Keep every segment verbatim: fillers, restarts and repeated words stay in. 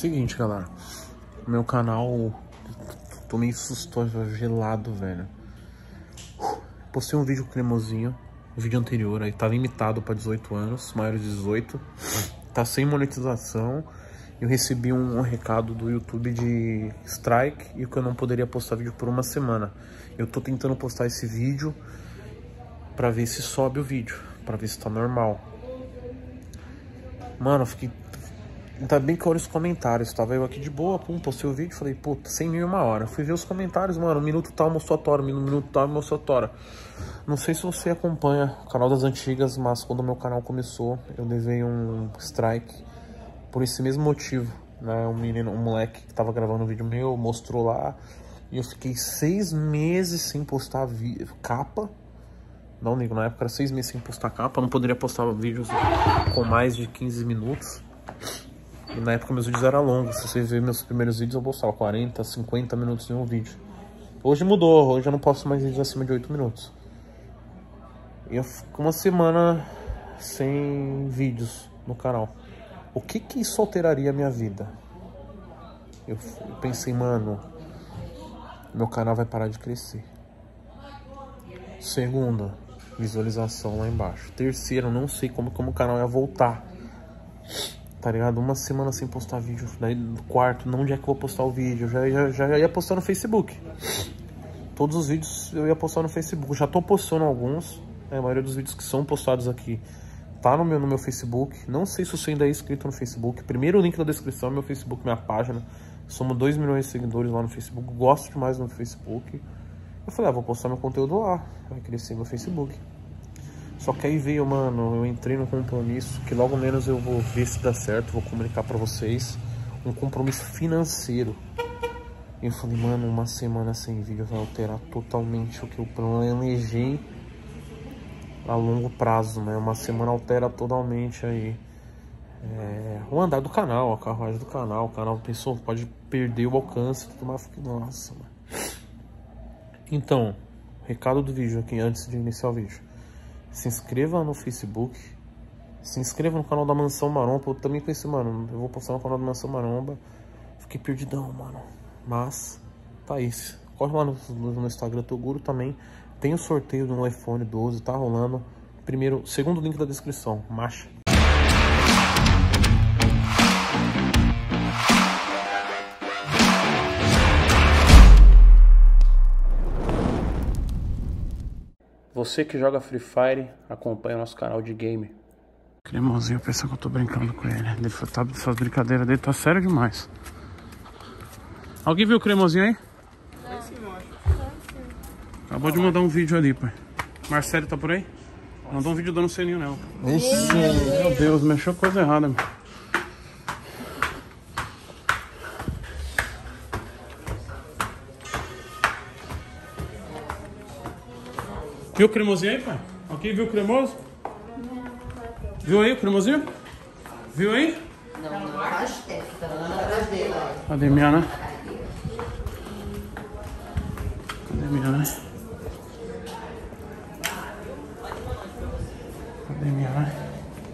Seguinte, galera. Meu canal... Tô meio susto, gelado, velho. Postei um vídeo com cremosinho. O vídeo anterior aí tá limitado pra dezoito anos, maiores de dezoito. Tá sem monetização. Eu recebi um, um recado do YouTube de strike e que eu não poderia postar vídeo por uma semana. Eu tô tentando postar esse vídeo pra ver se sobe o vídeo, pra ver se tá normal. Mano, eu fiquei... Ainda bem que eu olho os comentários. Tava eu aqui de boa, pum, postei o vídeo, falei, puta, cem mil em uma hora. Fui ver os comentários, mano, um minuto tal, mostrou a tora, um minuto tal, mostrou a tora. Não sei se você acompanha o canal das antigas, mas quando o meu canal começou, eu levei um strike por esse mesmo motivo, né? Um menino, um moleque que tava gravando um vídeo meu, mostrou lá, e eu fiquei seis meses sem postar capa. Não ligo, na época era seis meses sem postar capa, não poderia postar vídeos com mais de quinze minutos. E na época meus vídeos eram longos, se vocês verem meus primeiros vídeos eu postava quarenta, cinquenta minutos em um vídeo. Hoje mudou, hoje eu não posto mais vídeos acima de oito minutos. E eu fico uma semana sem vídeos no canal. O que que isso alteraria a minha vida? Eu, eu pensei, mano, meu canal vai parar de crescer. Segunda, visualização lá embaixo. Terceiro, não sei como, como o canal ia voltar. Tá ligado? Uma semana sem postar vídeo. Daí no quarto, não onde é que eu vou postar o vídeo. Já, já, já ia postar no Facebook. Todos os vídeos eu ia postar no Facebook. Já tô postando alguns. É, a maioria dos vídeos que são postados aqui tá no meu, no meu Facebook. Não sei se você ainda é inscrito no Facebook. Primeiro link na descrição é meu Facebook, minha página. Somos dois milhões de seguidores lá no Facebook. Gosto demais no Facebook. Eu falei, ah, vou postar meu conteúdo lá. Vai crescer meu Facebook. Só que aí veio, mano, eu entrei no compromisso, que logo menos eu vou ver se dá certo, vou comunicar pra vocês, um compromisso financeiro. E eu falei, mano, uma semana sem vídeo vai alterar totalmente o que eu planejei a longo prazo, né? Uma semana altera totalmente aí é, o andar do canal, a carruagem do canal. O canal pensou, pode perder o alcance, tudo mais. Nossa, mano. Então, recado do vídeo aqui antes de iniciar o vídeo. Se inscreva no Facebook. Se inscreva no canal da Mansão Maromba. Eu também pensei, mano, eu vou postar no canal da Mansão Maromba. Fiquei perdidão, mano. Mas, tá isso. Corre lá no, no Instagram Toguro também. Tem o sorteio do iPhone doze, tá rolando. Primeiro, segundo link da descrição. Marcha. Você que joga Free Fire, acompanha o nosso canal de game. Cremosinho, pensa que eu tô brincando com ele. Ele tá, essas brincadeiras dele tá sério demais. Alguém viu o Cremosinho aí? Não. Acabou de mandar um vídeo ali, pai. Marcelo tá por aí? Mandou um vídeo dando selinho nela. Ixi, meu Deus, mexeu coisa errada, meu. Viu o Cremosinho aí, pai? Alguém viu o Cremoso? Viu aí o Cremosinho? Viu aí? Não, não acho que é. Cadê minha, né? Cadê minha, né? Cadê minha, né?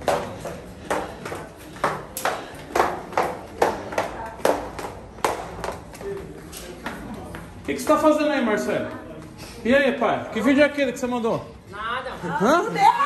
O que que você tá fazendo aí, Marcelo? E aí, pai? Que vídeo é aquele que você mandou? Nada. Hã?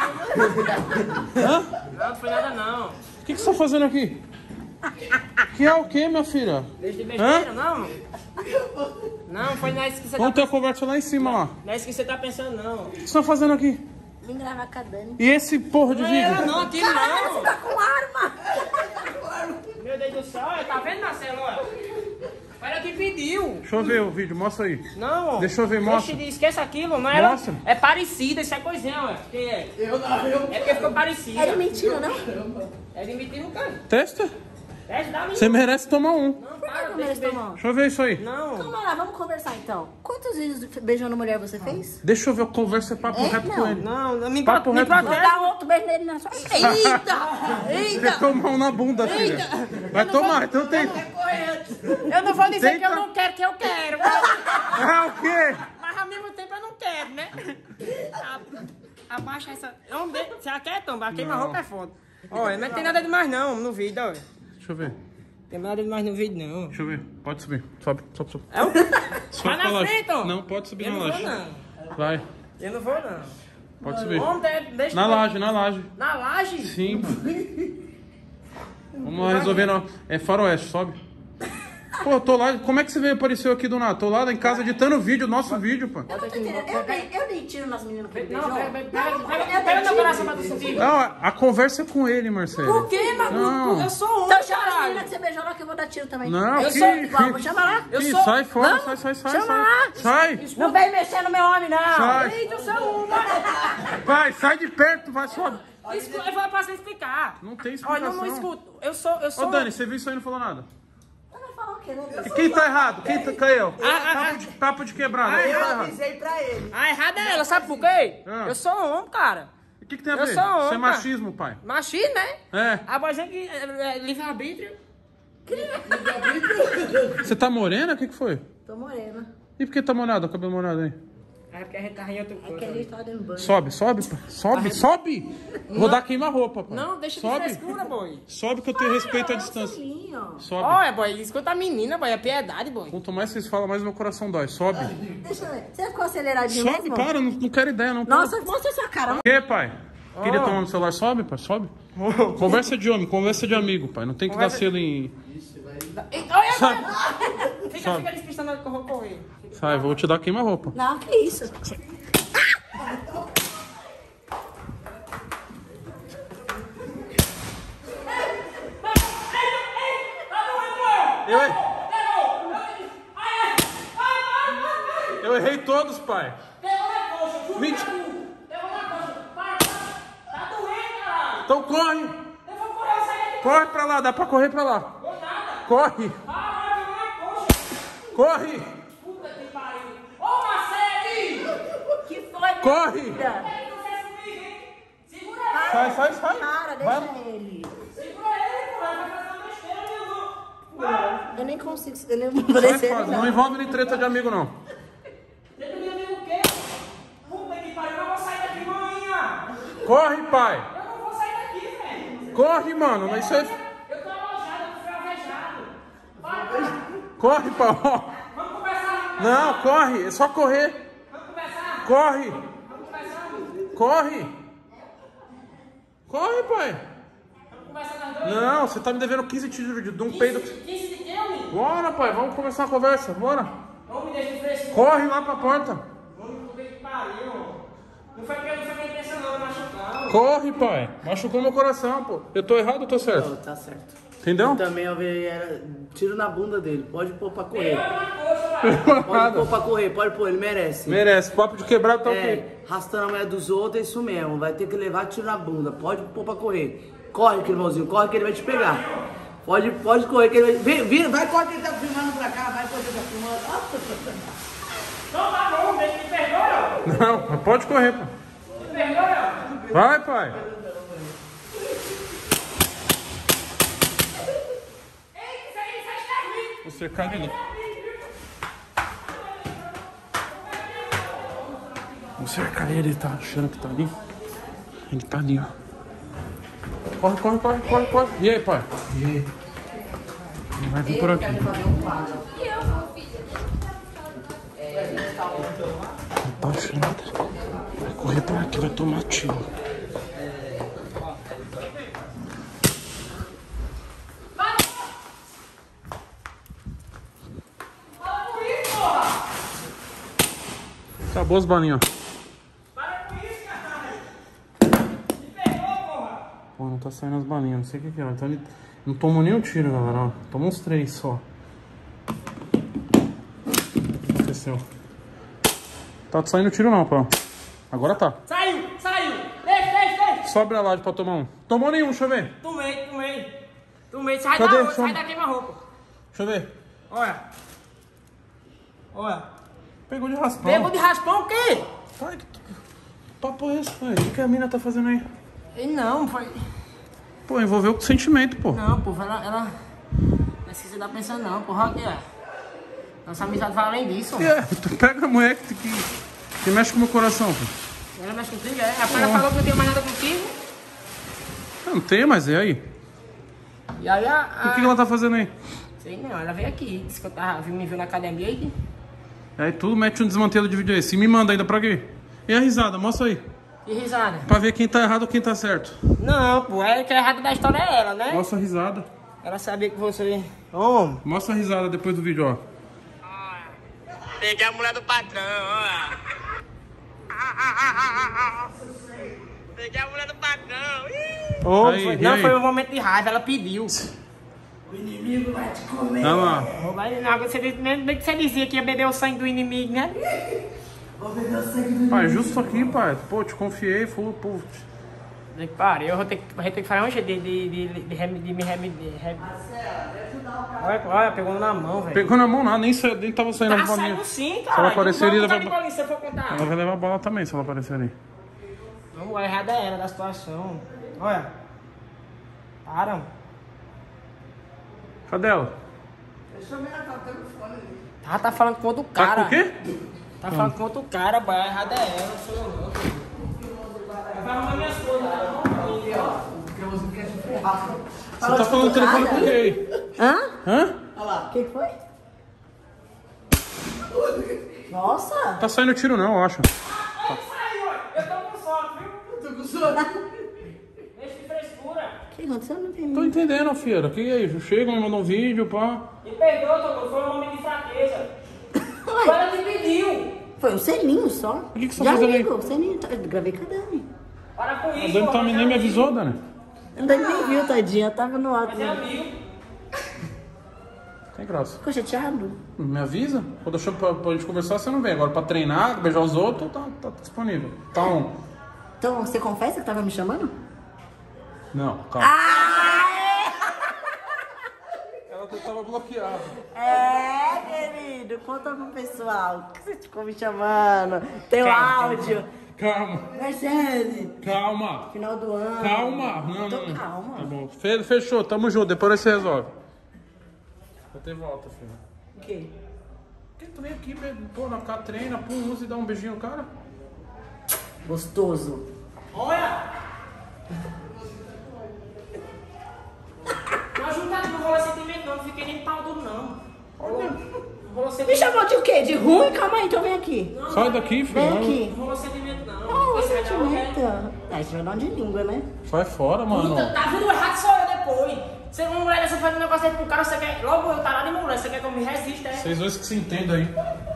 Hã? Não, não foi nada não. O que que você tá fazendo aqui? Que é o que, minha filha? Beijo de besteira, não? Não, foi nisso que você Vamos tá ter a conversa lá em cima, lá. Não é isso que você tá pensando, não. O que você tá fazendo aqui? Vim gravar com a Dani. E esse porra de Não, vídeo? eu não, aqui não. Você tá com arma! Meu Deus do céu, tá vendo, Marcelo? Olha. Olha que pediu. Deixa eu ver o vídeo, mostra aí. Não. Deixa eu ver, mostra. Deixa, esqueça aquilo, não era? Mostra. É parecida, isso é coisinha, ué. Quem é? Eu não, eu. É porque ficou parecida. É de mentira, não? É de mentira, cara. Testa. Testa, dá Você merece tomar um. Não, Por que para, eu deixa, mereço deixa. tomar? Deixa eu ver isso aí. Não. Calma lá, vamos conversar então. Quantos vídeos beijando mulher você fez? Deixa eu ver, eu converso é papo É? reto Não. com ele. Não, não me, Papo pro, me reto. Vou protege. dar outro beijo nele na sua... Eita! Quer Eita! tomar um na bunda, filha? Vai tomar, então tenta. Eu não vou dizer Tenta. que eu não quero, que eu quero. É o quê? Mas ao mesmo tempo eu não quero, né? A- Abaixa essa. Não, se ela quer tombar, queima a roupa é foda. Olha, não tem nada demais não no vídeo, olha. Deixa eu ver. Tem nada demais no vídeo, não. Deixa eu ver. Pode subir. Sobe, sobe, sobe. É o... Sobe Vai pra na laje. frente, ó. Não, pode subir Eu na não laje. vou, não. Vai. Eu não vou, não. Pode subir. Homem, de- deixa Na eu- laje, na laje. Na laje? Sim. Vamos resolver. Na... É faroeste, sobe. Pô, tô lá. Como é que você veio apareceu aqui do nada? Tô lá em casa editando o vídeo, nosso vídeo, pô. Eu não tô entendendo. Eu nem, eu nem tiro nas meninas que ele Não, beijou. pega, pega, pega, Não, pega, eu pega nem meu tiro. coração pra tu sentir. Não, a, a conversa é com ele, Marcelo. Por quê, mano? Não. Eu sou homem, Então chama as caralho. meninas que você beijou lá que eu vou dar tiro também. Não, Eu que... sou igual, vou chamar lá. Eu que sou- sai fora, Não. sai, sai, sai, Chama sai. lá. Sai. Não vem mexer no meu homem, não. Sai. Eita, eu sou uma. Vai, sai de perto, vai, sobe. Escuta, eu vou pra você explicar. Não tem Olha, explicação. não, não escuto. Eu sou, eu sou... Ô, Dani, você viu isso aí e não falou nada? Eu não falo o quê, né? E quem tá errado? Quem tá... Caiu? Ah, ah, Papo de, papo de quebrado. Ah, Quem eu tá errado? Avisei pra ele. A errada é ela, sabe por quê? Ah. Eu sou homem, cara. O que, que tem a Eu ver? sou homem, Isso é cara. machismo, pai. Machismo, né? É. A gente é, é, livre-arbítrio. Você tá morena? O que, que foi? Tô morena. E por que tá molhado? O cabelo molhado aí? É porque a gente tá em outro É que coisa. a gente tá dando banho. Sobe, sobe, pai. Sobe, sobe! Vou dar queima-roupa, pai. Não, deixa de sobe. frescura, boy. Sobe que eu tenho respeito à distância. Sozinho. Sobe. Olha, boy, escuta a menina, boy, é piedade, boy. Quanto mais vocês falam, mais meu coração dói. Sobe. Deixa eu ver. Você ficou aceleradinho Sobe, mesmo? para, não, não quero ideia, não. Nossa, mostra sua cara. O que, pai? Queria Oh. tomar no celular? Sobe, pai, sobe. Conversa de homem, conversa de amigo, pai. Não tem que Conversa- dar selo em... E- Olha, Sobe. boy. Fica, Sobe. fica despistando que eu vou correr. Sai, vou te dar queima-roupa. Não, que isso. Eu errei. Eu errei todos, pai. Vinte. Então corre. Corre pra lá, dá pra correr pra lá. Corre. Corre. Que foi, minha Corre. filha? Sai, sai, sai. Para, Vai. deixa ele. Eu nem consigo. Eu nem vou Sai descer. fora. ele, Não Não. envolve nem treta de amigo, não. Corre, pai. Corre, mano. Isso é... Corre, pai. Ó. Não, corre. É só correr. Corre. Corre. Corre, pai. Não, você tá me devendo quinze tiros de, de um peido. Bora, pai. Vamos começar a conversa. Bora. Corre lá pra porta. Não foi porque eu não foi minha intenção, não, machucar. Corre, pai. Machucou meu coração, pô. Eu tô errado ou tô certo? Não, tá certo. Entendeu? Também eu vi, era tiro na bunda dele. Pode pôr pra correr. Pode pôr pra correr, pode pôr, ele merece. Merece. Papo de quebrado tá ok. É, arrastando a mulher dos outros, é isso mesmo. Vai ter que levar tiro na bunda. Pode pôr pra correr. Corre, que irmãozinho, corre que ele vai te pegar. Pode, pode correr que ele vai. Vira, vira, vai, corre que ele tá filmando pra cá, vai, corre que ele tá filmando. Não, tá bom, deixa me perdoa. Não, mas pode correr, pô. Me perdoa. Vai, pai. Vou cercar ele. Vou cercar ele, ele tá achando que tá ali. Ele tá ali, ó. Corre, corre, corre, corre, corre. E aí, pai? E aí? Ele vai vir por aqui. Não tá achando. Vai correr por aqui, vai tomar tiro. Acabou as balinhas, ó. Pô, não tá saindo as balinhas, não sei o que que é. Então ele não tomou nenhum tiro, galera, ó. Tomou uns três só. O que aconteceu? Tá saindo tiro não, pô. Agora tá. Saiu, saiu. Deixa, deixa, deixa. Sobe a laje pra tomar um. Tomou nenhum, deixa eu ver. Tomei, tomei. Tomei, sai Cadê? da, Deixa eu- sai da queima-roupa. Deixa eu ver. Olha. Olha. Pegou de raspão. Pegou de raspão o quê? Pai, que papo é esse, pai? O que que a mina tá fazendo aí? E não, foi... Pô, envolveu com sentimento, pô. Não, porra, ela... ela... Não é isso que você tá pensando não, porra, o que é? Nossa amizade vai além disso. E é, tu pega a mulher que, que, que mexe com o meu coração, pô. Ela mexe contigo, é? A cara falou que não tem mais nada contigo. Eu não tenho, mas é aí. E aí a... a... O que, que ela tá fazendo aí? Sei não, ela veio aqui, disse que eu tava, me viu na academia e... Aí tu mete um desmantelo de vídeo aí. Se me manda ainda pra quê? E a risada? Mostra aí. Que risada? Pra ver quem tá errado ou quem tá certo. Não, pô, é que a errada da história é ela, né? Mostra a risada. Ela sabia que você... Homem. Mostra a risada depois do vídeo, ó. Peguei a mulher do patrão, ó. Peguei a mulher do patrão. Oh, Aí, foi, e não, aí? foi um momento de raiva, ela pediu. O inimigo vai te comer. Olha lá. Oh, mas não, você, nem nem que você dizia que ia beber o sangue do inimigo, né? Vou beber o sangue do Pai, inimigo. justo aqui, pai. Pô, te confiei, fui, pô. Pare, eu vou ter que, vou ter que fazer um jeito de, de, de, de, de, rem- de me remediar. Rem... Olha, olha, pegou na mão, velho. Pegou na mão nada, nem, sa- nem tava saindo Tá a bolinha. saindo sim, Se cara. ela aparecer ali, ela vai... vai... Se eu for contar. ela vai levar a bola também, se ela aparecer ali. Não, a errada é ela da situação. Olha. Para. Cadê ela? Deixa eu ver a telefone ali. Tá, tá falando com outro Tá cara. com o quê? Tá falando com outro cara, boy. A errada é ela, não sou eu não. Vai arrumar minhas coisas, tá? Você tá falando no telefone com quem? Hã? Hã? Olha lá. O que que foi? Nossa! Tá saindo tiro não, eu acho. Eu tô com sono, viu? Eu tô com sono. Deixa de frescura. O que aconteceu? Não entendi. Tô entendendo, filha. Que aí? Chega, me manda um vídeo, pá. Me perdoa, Togô. Foi um momento de fraqueza. Ué, Ela te pediu. foi um selinho só. O que que você tá Já fazendo aí? ligo, o selinho. tá- Eu gravei com a Dani. Para com A isso. Dani tá, ó, nem me avisou, Dani. A Dani nem viu, tadinha. Eu tava no alto. Mas é amigo. Tem graça. Ficou chateado? Me avisa? Quando eu chamo pra, pra gente conversar, você não vem. Agora pra treinar, beijar os outros, tá, tá disponível. Tá on. Então, você confessa que tava me chamando? Não, calma. Ah! Ela tava bloqueada. É, querido. Conta pro pessoal. que você ficou me chamando? Tem o áudio. Calma, Marcele. calma. Final do ano. Calma. Não, Tô não, não. calma. Tá bom. Fe- Fechou, tamo junto. Depois você resolve. Vai ter volta, filho. O quê? Por que tu vem aqui, be- pô, na cá, treina, pum, usa e dá um beijinho no cara? Gostoso. Olha. Não ajuda, não rola sentimento não. Não fiquei nem pau duro não. Olha. Não rola Me sentimento. chamou de o quê? De ruim? Calma aí, então vem aqui. Sai daqui, filho. Vem Não. aqui. Não rola sentimento não. Oh, Você vai dar um ré. sentimento. Ah, isso vai dar um de língua, né? Sai fora, mano. Puta, tá vindo errado sou eu depois. Você uma mulher dessa faz um negócio aí pro cara, você quer. Logo eu tá lá de mulher, você quer que eu me resista, é? Vocês dois que se entendam aí.